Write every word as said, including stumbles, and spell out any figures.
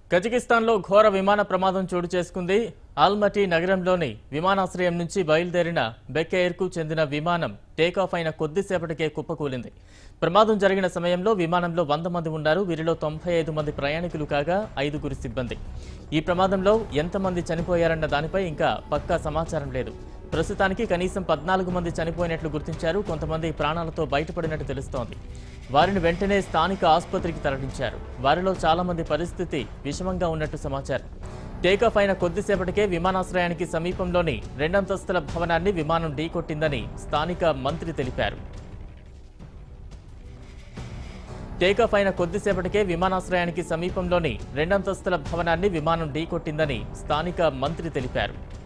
కజకిస్తాన్లో ఘోర విమాన ప్రమాదం చోటు చేసుకుంది. ఆల్మటీ నగరంలోని విమానాశ్రయం నుంచి బయలుదేరిన బెక్ ఎయిర్కు చెందిన విమానం టేకాఫ్ అయిన కొద్దిసేపటికే కుప్పకూలింది. ప్రమాదం జరిగిన సమయంలో విమానంలో వంద మంది ఉన్నారు. వీరిలో తొంభై ఐదు మంది ప్రయాణికులు కాగా ఐదుగురు సిబ్బంది. ఈ ప్రమాదంలో ఎంతమంది చనిపోయారన్న దానిపై ఇంకా పక్కా సమాచారం లేదు. ప్రస్తుతానికి కనీసం పద్నాలుగు మంది చనిపోయినట్లు గుర్తించారు. కొంతమంది ప్రాణాలతో బయటపడినట్టు తెలుస్తోంది. వారిని వెంటనే స్థానిక ఆసుపత్రికి తరలించారు. వారిలో చాలా మంది పరిస్థితి విషమంగా ఉన్నట్టు సమాచారం. టేకాఫ్ అయిన కొద్దిసేపటికే విమానాశ్రయానికి సమీపంలోని రెండంతస్తుల భవనాన్ని విమానం ఢీకొట్టిందని స్థానిక మంత్రి తెలిపారు. టేకాఫ్ అయిన కొద్దిసేపటికే విమానాశ్రయానికి సమీపంలోని రెండంతస్తుల భవనాన్ని విమానం ఢీకొట్టిందని స్థానిక మంత్రి తెలిపారు.